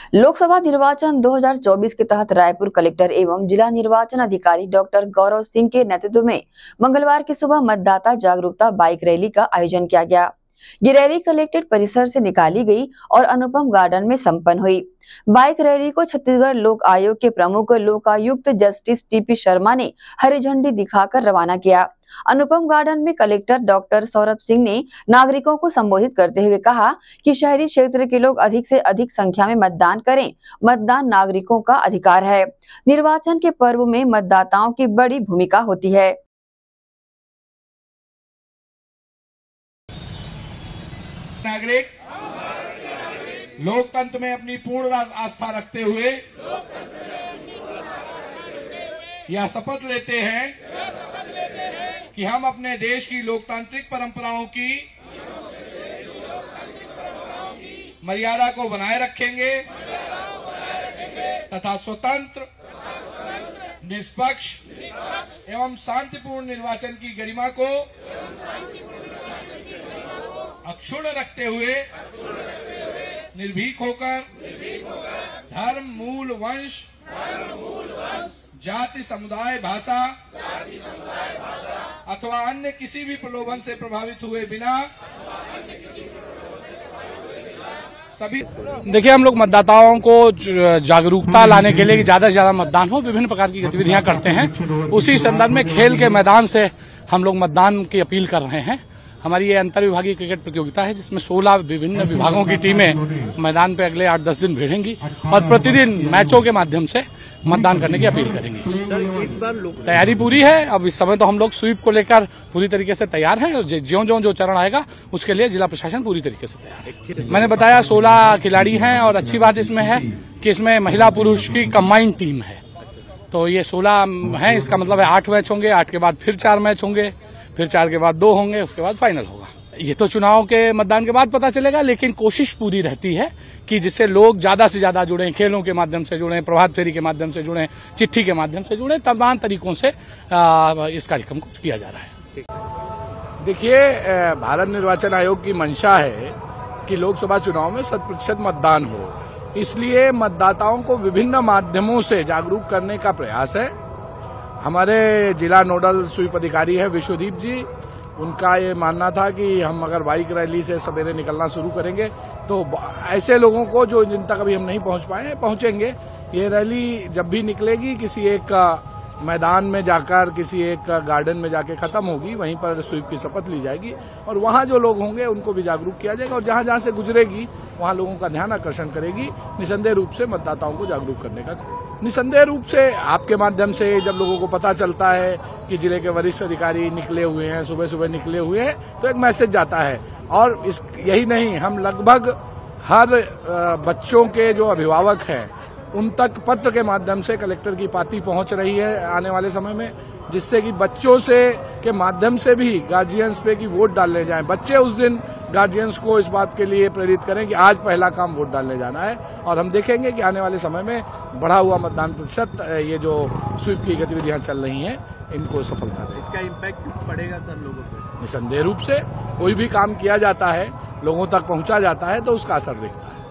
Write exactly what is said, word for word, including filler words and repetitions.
लोकसभा निर्वाचन दो हज़ार चौबीस के तहत रायपुर कलेक्टर एवं जिला निर्वाचन अधिकारी डॉक्टर गौरव सिंह के नेतृत्व में मंगलवार की सुबह मतदाता जागरूकता बाइक रैली का आयोजन किया गया। ये रैली कलेक्ट्रेट परिसर से निकाली गई और अनुपम गार्डन में संपन्न हुई। बाइक रैली को छत्तीसगढ़ लोक आयोग के प्रमुख लोकायुक्त जस्टिस टीपी शर्मा ने हरी झंडी दिखाकर रवाना किया। अनुपम गार्डन में कलेक्टर डॉक्टर सौरभ सिंह ने नागरिकों को संबोधित करते हुए कहा कि शहरी क्षेत्र के लोग अधिक से अधिक संख्या में मतदान करें। मतदान नागरिकों का अधिकार है। निर्वाचन के पर्व में मतदाताओं की बड़ी भूमिका होती है। नागरिक लोकतंत्र में अपनी पूर्ण आस्था रखते हुए यह शपथ लेते हैं कि हम अपने देश की लोकतांत्रिक परंपराओं की मर्यादा को बनाए रखेंगे तथा स्वतंत्र, निष्पक्ष एवं शांतिपूर्ण निर्वाचन की गरिमा को अक्षुण्ण रखते हुए निर्भीक होकर धर्म, मूल, वंश, जाति, समुदाय, भाषा अथवा अन्य किसी भी प्रलोभन से प्रभावित हुए बिना सभी। देखिए, हम लोग मतदाताओं को जागरूकता लाने के लिए कि ज्यादा से ज्यादा मतदान हो, विभिन्न प्रकार की गतिविधियां करते हैं। उसी संदर्भ में खेल के मैदान से हम लोग मतदान की अपील कर रहे हैं। हमारी ये अंतर विभागीय क्रिकेट प्रतियोगिता है जिसमें सोलह विभिन्न विभागों की टीमें मैदान पे अगले आठ दस दिन भिड़ेंगी और प्रतिदिन मैचों के माध्यम से मतदान करने की अपील करेंगी। इस बार तैयारी पूरी है। अब इस समय तो हम लोग स्वीप को लेकर पूरी तरीके से तैयार हैं और ज्यों ज्यों जो चरण आएगा उसके लिए जिला प्रशासन पूरी तरीके से तैयार है। मैंने बताया सोलह खिलाड़ी हैं और अच्छी बात इसमें है कि इसमें महिला पुरुष की कंबाइंड टीम है। तो ये सोलह है, इसका मतलब है आठ मैच होंगे, आठ के बाद फिर चार मैच होंगे, फिर चार के बाद दो होंगे, उसके बाद फाइनल होगा। ये तो चुनाव के मतदान के बाद पता चलेगा, लेकिन कोशिश पूरी रहती है कि जिससे लोग ज्यादा से ज्यादा जुड़े, खेलों के माध्यम से जुड़े, प्रभात फेरी के माध्यम से जुड़े, चिट्ठी के माध्यम से जुड़े, तमाम तरीकों से आ, इस कार्यक्रम को किया जा रहा है। देखिए, भारत निर्वाचन आयोग की मंशा है कि लोकसभा चुनाव में शत प्रतिशत मतदान हो, इसलिए मतदाताओं को विभिन्न माध्यमों से जागरूक करने का प्रयास है। हमारे जिला नोडल स्वीप अधिकारी है विश्वदीप जी, उनका ये मानना था कि हम अगर बाइक रैली से सवेरे निकलना शुरू करेंगे तो ऐसे लोगों को जो जिन तक अभी हम नहीं पहुंच पाए हैं पहुंचेंगे। ये रैली जब भी निकलेगी किसी एक मैदान में जाकर, किसी एक गार्डन में जाके खत्म होगी, वहीं पर स्वीप की शपथ ली जाएगी और वहां जो लोग होंगे उनको भी जागरूक किया जाएगा और जहां जहां से गुजरेगी वहां लोगों का ध्यान आकर्षण करेगी। निसंदेह रूप से मतदाताओं को जागरूक करने का निसंदेह रूप से आपके माध्यम से जब लोगों को पता चलता है कि जिले के वरिष्ठ अधिकारी निकले हुए हैं, सुबह सुबह निकले हुए हैं, तो एक मैसेज जाता है। और इस यही नहीं, हम लगभग हर बच्चों के जो अभिभावक हैं उन तक पत्र के माध्यम से कलेक्टर की पाती पहुंच रही है आने वाले समय में, जिससे कि बच्चों से के माध्यम से भी गार्जियंस पे की वोट डालने जाएं। बच्चे उस दिन गार्जियंस को इस बात के लिए प्रेरित करें कि आज पहला काम वोट डालने जाना है और हम देखेंगे कि आने वाले समय में बढ़ा हुआ मतदान प्रतिशत, ये जो स्वीप की गतिविधियां चल रही हैं, इनको सफलता देगी। इसका इम्पैक्ट पड़ेगा सर लोगों पर? निसंदेह रूप से कोई भी काम किया जाता है, लोगों तक पहुंचा जाता है तो उसका असर दिखता है।